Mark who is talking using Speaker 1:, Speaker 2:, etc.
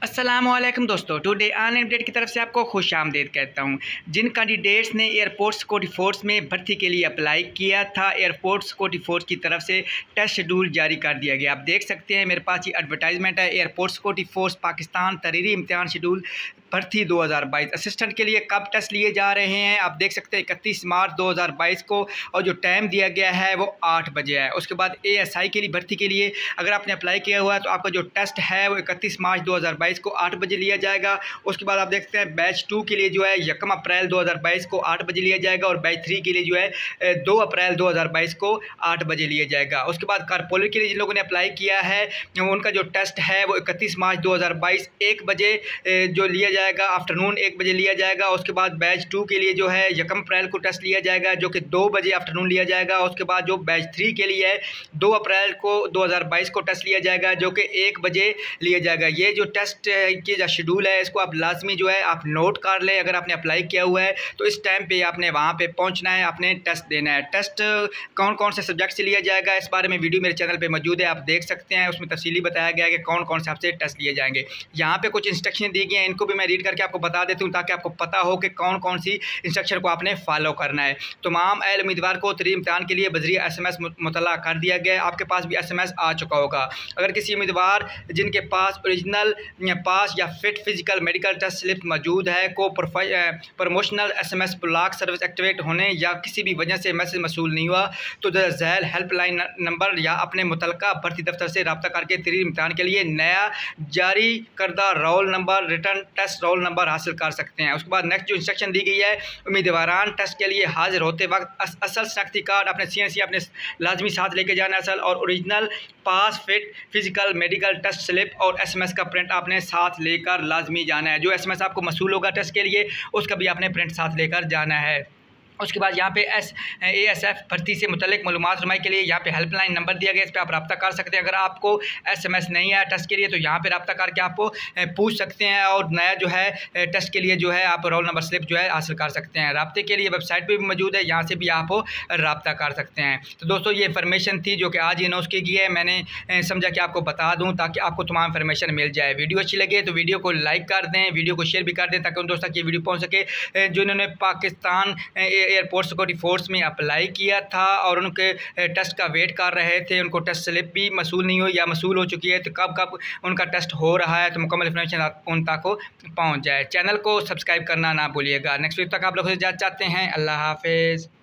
Speaker 1: अस्सलामुअलैकुम दोस्तों, today online update की तरफ से आपको खुश आमदीद कहता हूं। जिन कैंडिडेट्स ने एयरपोर्ट सिक्योरिटी फोर्स में भर्ती के लिए अप्लाई किया था, एयरपोर्ट सिक्योरिटी फोर्स की तरफ से टेस्ट शेड्यूल जारी कर दिया गया। आप देख सकते हैं मेरे पास ये एडवर्टाइजमेंट है। एयरपोर्ट सिक्योरिटी फोर्स पाकिस्तान तहरीरी इम्तिहान शेड्यूल भर्ती 2022 असिस्टेंट के लिए कब टेस्ट लिए जा रहे हैं आप देख सकते हैं 31 मार्च 2022 को, और जो टाइम दिया गया है वो 8 बजे है। उसके बाद ASI के लिए भर्ती के लिए अगर आपने अप्लाई किया हुआ है तो आपका जो टेस्ट है वो 31 मार्च 2022 को 8 बजे लिया जाएगा। उसके बाद आप देख सकते हैं बैच 2 के लिए जो है 1 अप्रैल 2022 को 8 बजे लिया जाएगा, और बैच 3 के लिए जो है 2 अप्रैल 2022 को 8 बजे लिया जाएगा। उसके बाद कारपोलर के लिए जिन लोगों ने अप्लाई किया है उनका जो टेस्ट है वो 31 मार्च 2022 1 बजे जो लिया जाएगा, आफ्टरनून 1 बजे लिया जाएगा। उसके बाद बैच 2 के लिए जो है 1 अप्रैल को टेस्ट लिया जाएगा जो कि 2 बजे आफ्टरनून लिया जाएगा। उसके बाद जो बैच 3 के लिए है 2 अप्रैल को 2022 को टेस्ट लिया जाएगा जो कि 1 बजे लिया जाएगा। ये जो टेस्ट की जो शेड्यूल है इसको आप लाजमी जो है आप नोट कर लें। अगर आपने अप्लाई किया हुआ है तो इस टाइम पे आपने वहाँ पे पहुँचना है, आपने टेस्ट देना है। टेस्ट कौन कौन से सब्जेक्ट से लिया जाएगा इस बारे में वीडियो मेरे चैनल पे मौजूद है, आप देख सकते हैं। उसमें तफसीली बताया गया है कि कौन कौन से आपसे टेस्ट लिए जाएंगे। यहाँ पे कुछ इंस्ट्रक्शन दी गई हैं, इनको भी मैं रीड करके आपको बता देती हूँ ताकि आपको पता हो कि कौन कौन सी इंस्ट्रक्शन को आपने फॉलो करना है। तमाम अहल उम्मीदवार को तहरीरी इम्तिहान के लिए बजरिया SMS मुतला कर दिया गया है। आपके पास भी SMS आ चुका होगा। अगर किसी उम्मीदवार जिनके पास ओरिजिनल पास या fit physical medical test slip मौजूद है को promotional SMS block service activate होने या किसी भी वजह से मैसेज मसूल नहीं हुआ तो झैल हेल्पलाइन नंबर या अपने मुतलका भर्ती दफ्तर से रब्ता करके तहरीरी इम्तिहान के लिए नया जारी करदा roll number written test roll number हासिल कर सकते हैं। उसके बाद नेक्स्ट जो इंस्ट्रक्शन दी गई है, उम्मीदवारान टेस्ट के लिए हाजिर होते वक्त असल शनाख्ती कार्ड अपने CNC अपने लाजमी साथ लेके जाना असल, और original pass fit physical medical test slip और SMS का प्रिंट आपने साथ लेकर लाजमी जाना है। जो SMS आपको मसूल होगा टेस्ट के लिए उसका भी आपने प्रिंट साथ लेकर जाना है। उसके बाद यहाँ पे ASF भर्ती से मुतल्लिक मालूमात रमाई के लिए यहाँ पे हेल्पलाइन नंबर दिया गया, इस पर आप रब्ता कर सकते हैं। अगर आपको SMS नहीं आया टेस्ट के लिए तो यहाँ पे रब्ता करके आप पूछ सकते हैं, और नया जो है टेस्ट के लिए जो है आप रोल नंबर स्लिप जो है हासिल कर सकते हैं। रब्ते के लिए वेबसाइट पर भी मौजूद है, यहाँ से भी आप रब्ता कर सकते हैं। तो दोस्तों ये इन्फॉर्मेशन थी जो कि आज ही अनाउंस की गई है, मैंने समझा कि आपको बता दूँ ताकि आपको तमाम इन्फॉर्मेशन मिल जाए। वीडियो अच्छी लगे तो वीडियो को लाइक कर दें, वीडियो को शेयर भी कर दें ताकि उन दोस्तों तक ये वीडियो पहुँच सके जिन्होंने पाकिस्तान एयरपोर्ट सिक्योरिटी फोर्स में अप्लाई किया था और उनके टेस्ट का वेट कर रहे थे। उनको टेस्ट स्लिप भी मसूल नहीं हुई या मसूल हो चुकी है, तो कब कब उनका टेस्ट हो रहा है तो मुकम्मल इन्फॉर्मेशन उन तक पहुँच जाए। चैनल को सब्सक्राइब करना ना भूलिएगा। नेक्स्ट वीक तक आप लोग से इजाज़त चाहते हैं। अल्लाह हाफिज़।